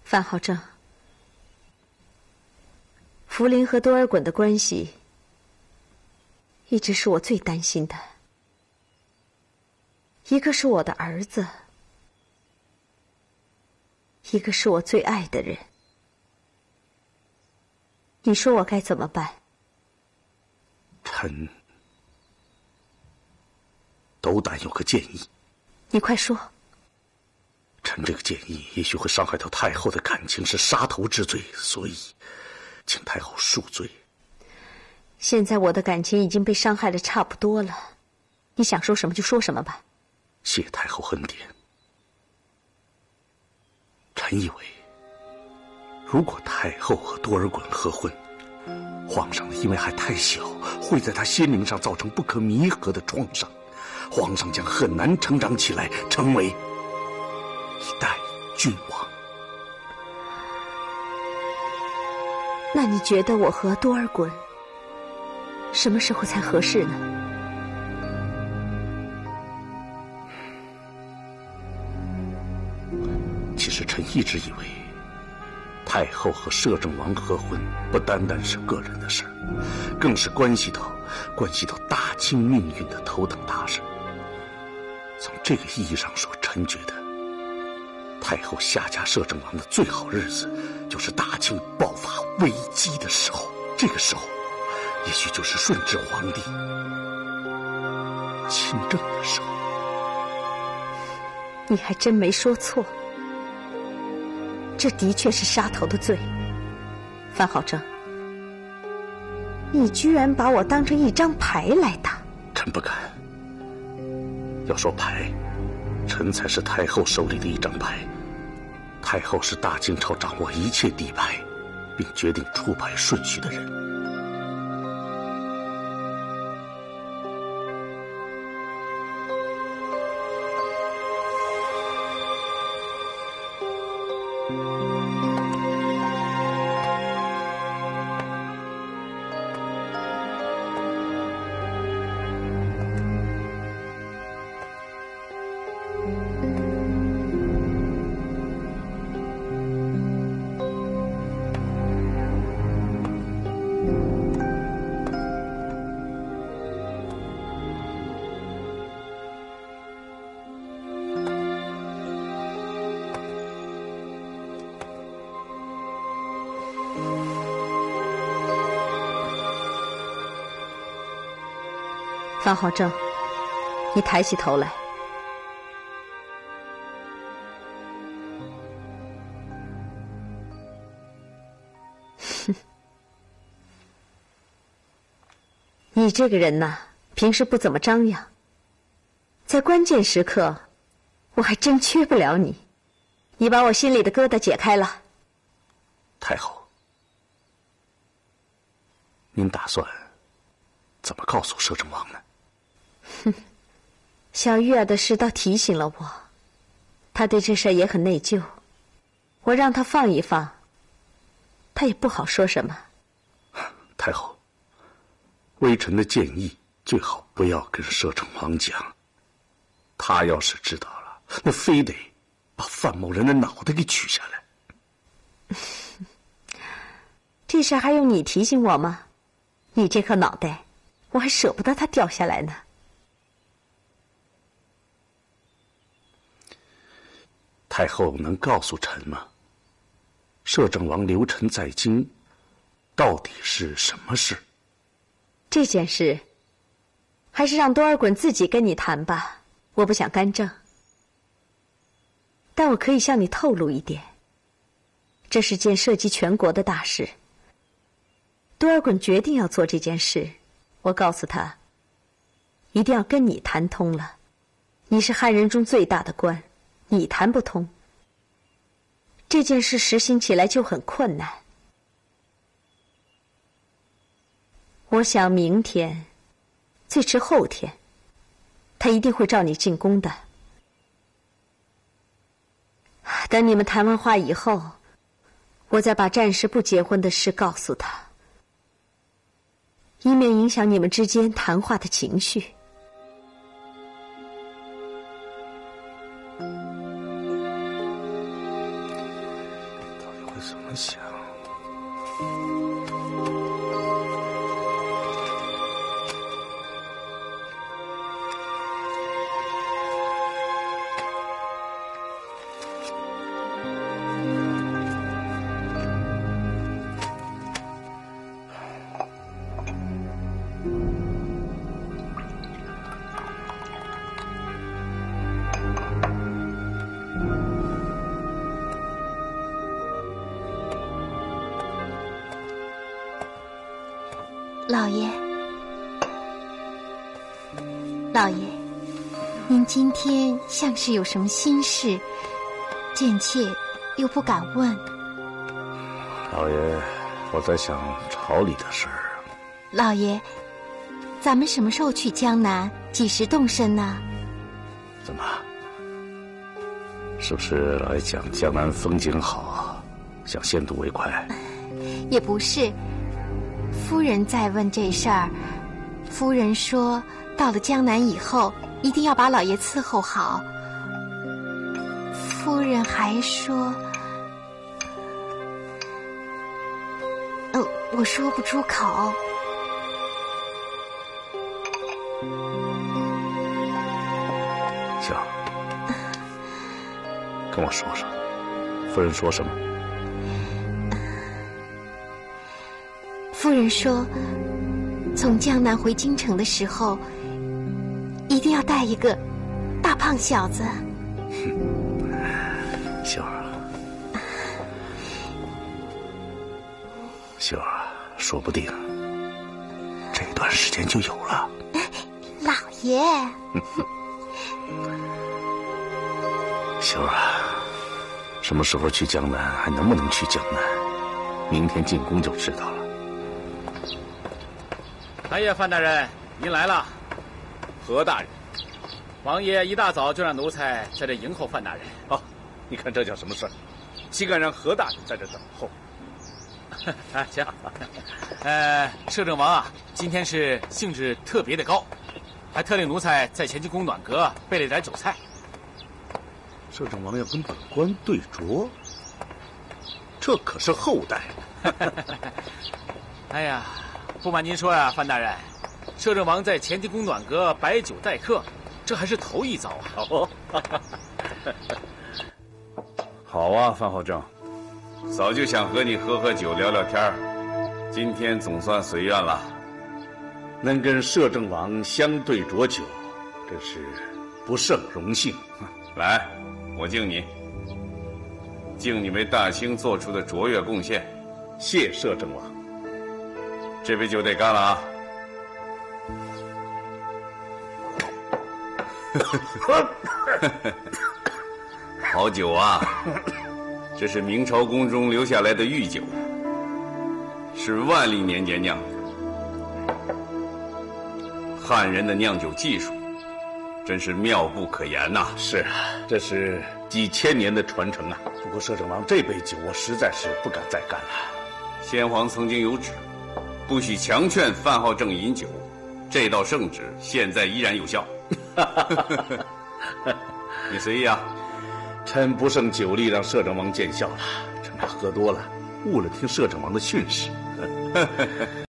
范浩正，福林和多尔衮的关系一直是我最担心的。一个是我的儿子，一个是我最爱的人。你说我该怎么办？ 臣斗胆有个建议。 你快说。 臣这个建议也许会伤害到太后的感情，是杀头之罪，所以请太后恕罪。 现在我的感情已经被伤害的差不多了，你想说什么就说什么吧。 谢太后恩典。臣以为，如果太后和多尔衮合婚，皇上因为还太小，会在他心灵上造成不可弥合的创伤，皇上将很难成长起来，成为一代君王。 那你觉得我和多尔衮什么时候才合适呢？ 其实臣一直以为，太后和摄政王合婚不单单是个人的事，更是关系到大清命运的头等大事。从这个意义上说，臣觉得太后下嫁摄政王的最好日子，就是大清爆发危机的时候。这个时候，也许就是顺治皇帝亲政的时候。 你还真没说错，这的确是杀头的罪。范浩正，你居然把我当成一张牌来打。 臣不敢。要说牌，臣才是太后手里的一张牌。太后是大清朝掌握一切底牌，并决定出牌顺序的人。 范浩正，你抬起头来。你这个人呐，平时不怎么张扬，在关键时刻，我还真缺不了你。你把我心里的疙瘩解开了。 太后，您打算怎么告诉摄政王呢？ 小玉儿的事倒提醒了我，他对这事也很内疚。我让他放一放，他也不好说什么。 太后，微臣的建议最好不要跟摄政王讲，他要是知道了，那非得把范某人的脑袋给取下来。 这事还用你提醒我吗？你这颗脑袋，我还舍不得它掉下来呢。 太后能告诉臣吗？摄政王留臣在京，到底是什么事？ 这件事，还是让多尔衮自己跟你谈吧，我不想干政。但我可以向你透露一点，这是件涉及全国的大事。多尔衮决定要做这件事，我告诉他，一定要跟你谈通了。你是汉人中最大的官，你谈不通，这件事实行起来就很困难。我想明天，最迟后天，他一定会召你进宫的。等你们谈完话以后，我再把暂时不结婚的事告诉他，以免影响你们之间谈话的情绪。 会怎么想？ 老爷，老爷，您今天像是有什么心事，贱妾又不敢问。 老爷，我在想朝里的事儿。 老爷，咱们什么时候去江南，几时动身呢？ 怎么？是不是老爷讲江南风景好，想先睹为快？ 也不是。夫人在问这事儿，夫人说到了江南以后，一定要把老爷伺候好。夫人还说，我说不出口。 行，跟我说说，夫人说什么？ 夫人说，从江南回京城的时候，一定要带一个大胖小子。 秀儿啊，秀儿啊，说不定这段时间就有了。 老爷， 秀儿啊，什么时候去江南，还能不能去江南，明天进宫就知道了。 哎呀，范大人，您来了。何大人，王爷一大早就让奴才在这迎候范大人。 哦，你看这叫什么事儿？岂敢让何大人在这等候？ 哎，行。摄政王啊，今天是兴致特别的高，还特令奴才在乾清宫暖阁备了点酒菜。 摄政王要跟本官对酌，这可是后代。 哎呀，不瞒您说呀，范大人，摄政王在乾清宫暖阁摆酒待客，这还是头一遭啊。 哦， 好啊，范浩正，早就想和你喝喝酒聊聊天儿，今天总算随愿了。 能跟摄政王相对酌酒，真是不胜荣幸。 来，我敬你，敬你为大清做出的卓越贡献。 谢摄政王。 这杯酒得干了啊！好酒啊，这是明朝宫中留下来的御酒，是万历年间酿的。汉人的酿酒技术真是妙不可言呐！ 是啊，这是几千年的传承啊。不过摄政王，这杯酒我实在是不敢再干了。 先皇曾经有旨，不许强劝范浩正饮酒，这道圣旨现在依然有效。你随意啊。 臣不胜酒力，让摄政王见笑了。臣怕喝多了，误了听摄政王的训示。